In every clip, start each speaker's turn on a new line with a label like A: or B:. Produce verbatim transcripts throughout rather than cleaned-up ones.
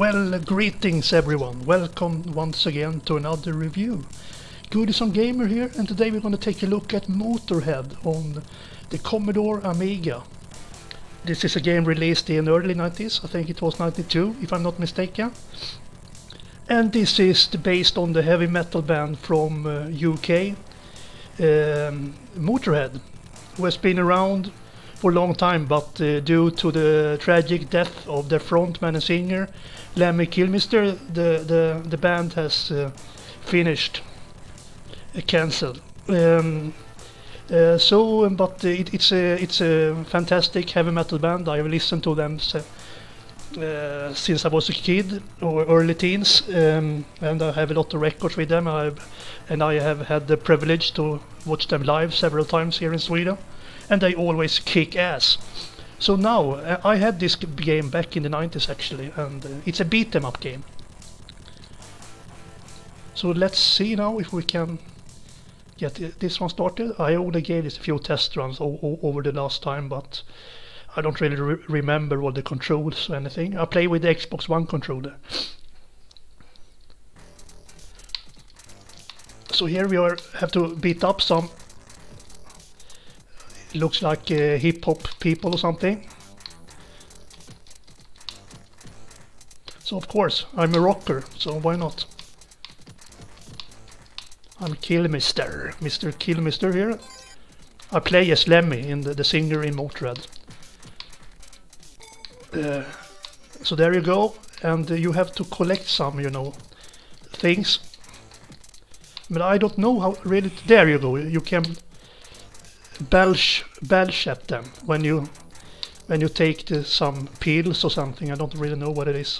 A: Well, greetings everyone. Welcome once again to another review. Goodison Gamer here, and today we're going to take a look at Motorhead on the Commodore Amiga. This is a game released in the early nineties, I think it was ninety-two if I'm not mistaken. And this is based on the heavy metal band from uh, U K, um, Motorhead, who has been around for a long time, but uh, due to the tragic death of their frontman and singer Lemmy Kilmister, the, the, the band has uh, finished, uh, cancelled. Um, uh, so, but uh, it, it's a it's a fantastic heavy metal band. I have listened to them uh, since I was a kid or early teens, um, and I have a lot of records with them. I've, and I have had the privilege to watch them live several times here in Sweden, and they always kick ass. So now uh, I had this game back in the nineties actually, and uh, it's a beat 'em up game. So let's see now if we can get this one started. I only gave this a few test runs over the last time, but I don't really re remember all the controls or anything. I play with the Xbox One controller. So here we are, have to beat up some, it looks like uh, hip hop people or something. So of course I'm a rocker, so why not? I'm Kilmister, Mister Kilmister here. I play as Lemmy, in the, the singer in Motorhead. Uh, so there you go, and uh, you have to collect some, you know, things. But I don't know how really. There you go. You can belch, belch at them when you when you take the, some pills or something. I don't really know what it is.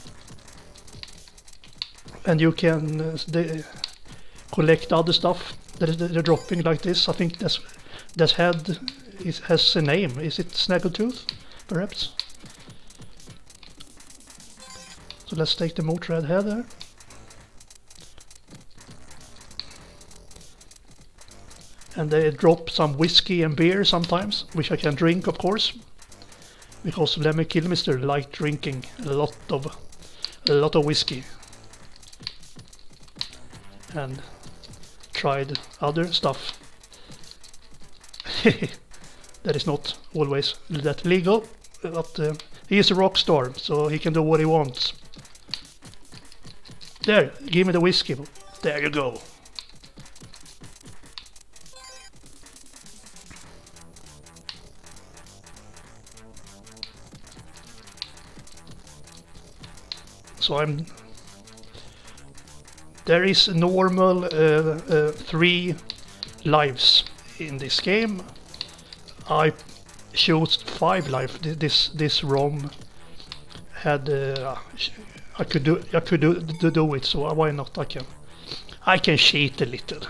A: And you can uh, they, collect other stuff that is they're dropping like this. I think that's that head is, has a name. Is it Snaggletooth, perhaps? So let's take the Motorhead head there. And they drop some whiskey and beer sometimes, which I can drink, of course, because Lemmy Kilmister liked drinking a lot of a lot of whiskey and tried other stuff. That is not always that legal, but uh, he is a rock star, so he can do what he wants. There, give me the whiskey. There you go. So I'm. There is normal uh, uh, three lives in this game. I chose five life. This this ROM had. Uh, I could do. I could do, do do it. So why not? I can. I can cheat a little.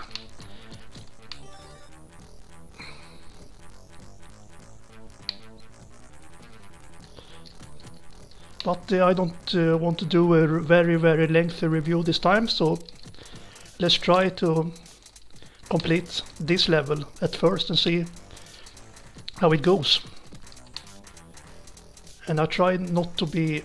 A: But uh, I don't uh, want to do a very very lengthy review this time, so let's try to complete this level at first and see how it goes. And I try not to be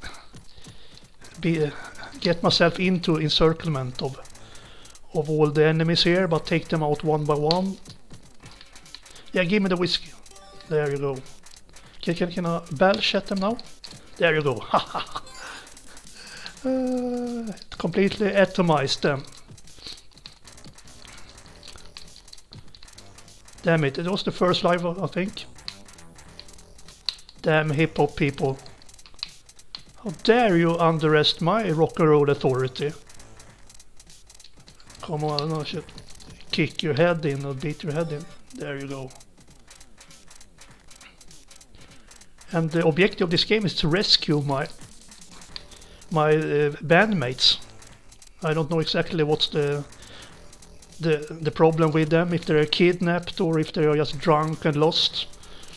A: be uh, get myself into encirclement of of all the enemies here, but take them out one by one. Yeah, give me the whiskey. There you go. Can, can, can I belch at them now? There you go. uh, completely atomized them. Damn it, it was the first live, I think. Damn hip hop people. How dare you underestimate my rock and roll authority? Come on, I should kick your head in or beat your head in. There you go. And the objective of this game is to rescue my my uh, bandmates. I don't know exactly what's the the the problem with them, if they're kidnapped or if they are just drunk and lost.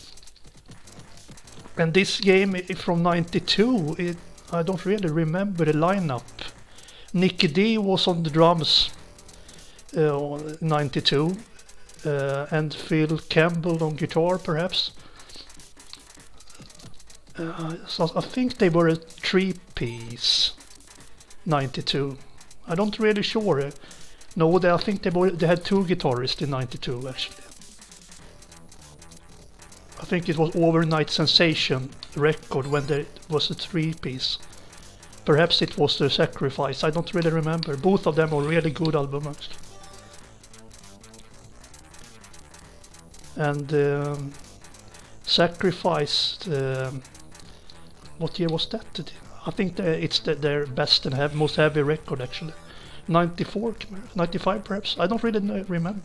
A: And this game is from ninety-two. It, I don't really remember the lineup. Nicky D was on the drums, uh, ninety-two, uh, and Phil Campbell on guitar, perhaps. Uh, so I think they were a three-piece ninety-two. I don't really sure. Uh, no, they, I think they were, they had two guitarists in ninety-two actually. I think it was Overnight Sensation record when there was a three-piece. Perhaps it was the Sacrifice. I don't really remember. Both of them are really good albums actually. And um, Sacrifice. Um, what year was that? I think the, it's the, their best and heavy, most heavy record actually. ninety-four, ninety-five perhaps. I don't really know, remember.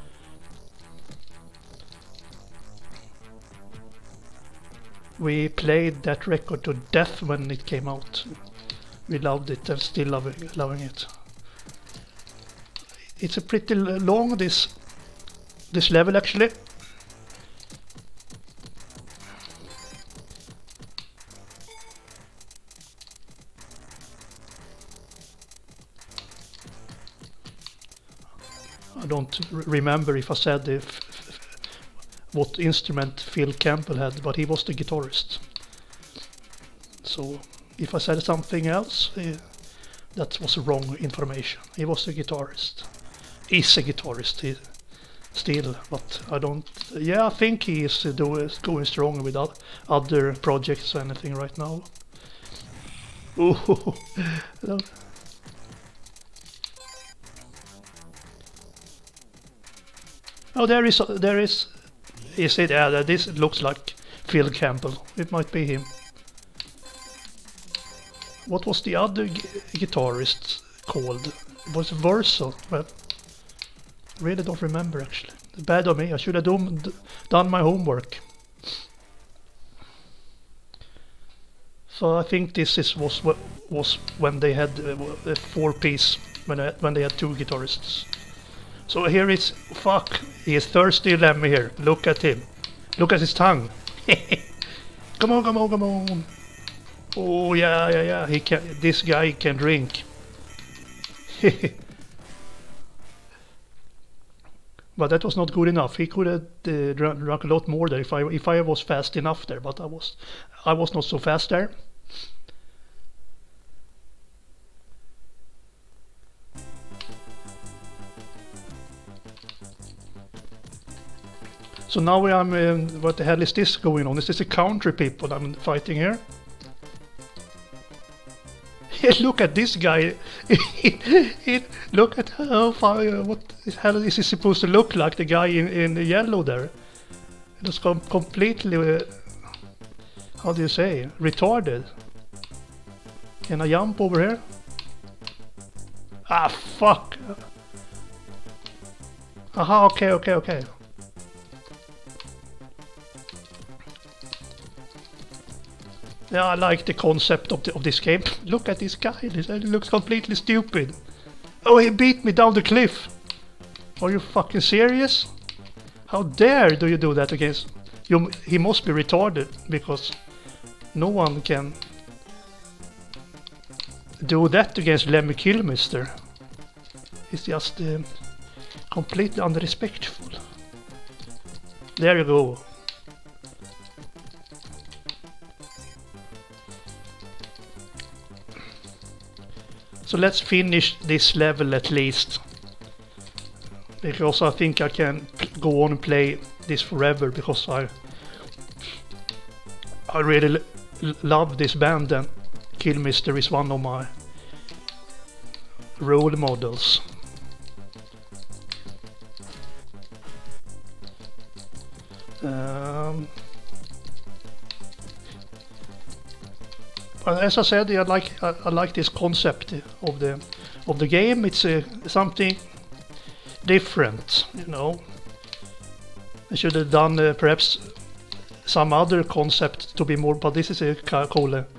A: We played that record to death when it came out. We loved it and still loving, loving it. It's a pretty long this this level actually. I don't remember if I said if what instrument Phil Campbell had, but he was the guitarist. So if I said something else, uh, that was wrong information. He was a guitarist. Is a guitarist he, still, but I don't... Yeah, I think he is uh, do, going strong with other projects or anything right now. Ooh. Oh, there is... There is... Is it? Yeah, this looks like Phil Campbell. It might be him. What was the other gu guitarist called? It was Verso. Well, really don't remember actually. Bad of me. I should have done done my homework. So I think this is was was when they had uh, a four piece when I, when they had two guitarists. So here is, fuck, he is thirsty Lemmy here. Look at him. Look at his tongue. Come on, come on, come on. Oh yeah, yeah, yeah. He can. This guy can drink. But that was not good enough. He could have uh, drunk, drunk a lot more there if I if I was fast enough there. But I was I was not so fast there. So now I'm, um, what the hell is this going on? Is this a country people I'm fighting here? Look at this guy. Look at how far, uh, what the hell is he supposed to look like, the guy in, in the yellow there? It was com completely, uh, how do you say, retarded. Can I jump over here? Ah, fuck. Aha, okay, okay, okay. Yeah, I like the concept of, the, of this game. Look at this guy, he looks completely stupid. Oh, he beat me down the cliff. Are you fucking serious? How dare do you do that against... You, he must be retarded, because no one can do that against Lemmy Kilmister. It's just uh, completely unrespectful. There you go. So let's finish this level at least. Because I think I can go on and play this forever, because I I really love this band, and Kilmister is one of my role models. Um, As I said, I like I, I like this concept of the of the game. It's uh, something different, you know. I should have done uh, perhaps some other concept to be more, but this is a cool uh,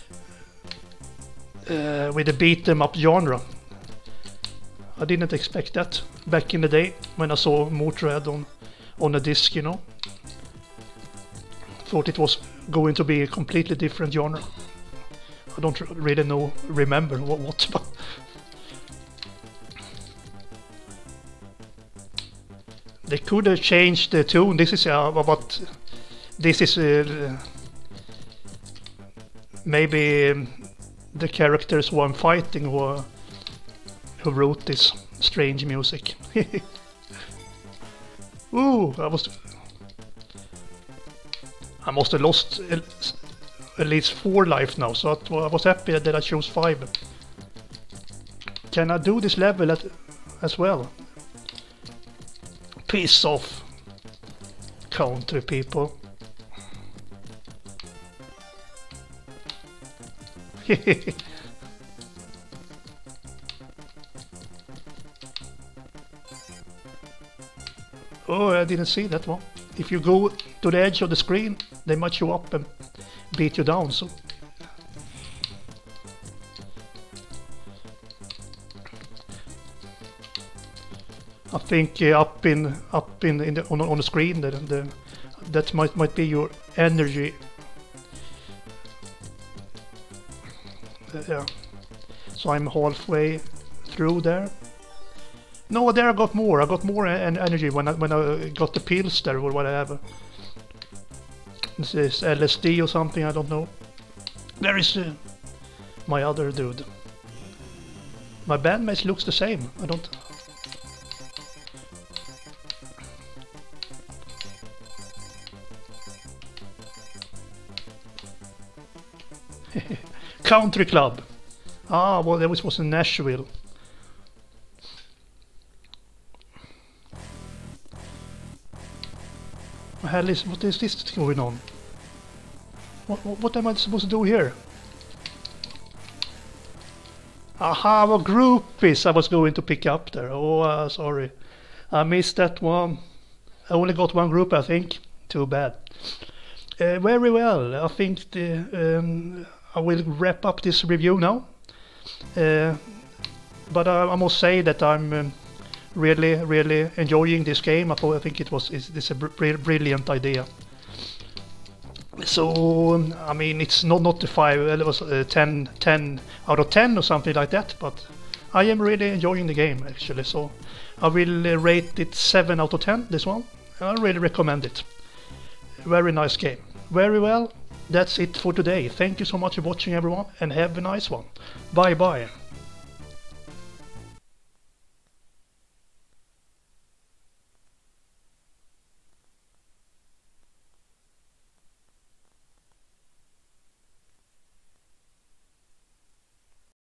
A: uh, with a beat 'em up genre. I didn't expect that back in the day when I saw Motörhead on on a disc, you know. Thought it was going to be a completely different genre. I don't really know, remember what, what but they could have changed the tune. This is uh, but this is uh, maybe um, the characters who I'm fighting who, who wrote this strange music. Ooh, I was... I must have lost at least four life now, so I was happy that I chose five. Can I do this level at, as well? Piss off, country people. Oh, I didn't see that one. If you go to the edge of the screen, they might show up and beat you down, so... I think uh, up in up in, in the, on, on the screen, the, the, that might might be your energy. Uh, yeah. So I'm halfway through there. No, there I got more. I got more en energy when I when I got the pills there or whatever. This is L S D or something, I don't know. There is uh, my other dude. My bandmates looks the same. I don't. Country club. Ah, well, that was, was in Nashville. What hell is, what is this going on? What, what, what am I supposed to do here? Aha, what groupies I was going to pick up there. Oh, uh, sorry. I missed that one. I only got one group, I think. Too bad. Uh, very well. I think the, um, I will wrap up this review now. Uh, but I, I must say that I'm um, really, really enjoying this game. I, thought, I think it was it's, it's a br brilliant idea. So um, I mean, it's not not the five. It was uh, ten, ten out of ten or something like that. But I am really enjoying the game actually. So I will uh, rate it seven out of ten. This one, I really recommend it. Very nice game. Very well. That's it for today. Thank you so much for watching, everyone, and have a nice one. Bye bye.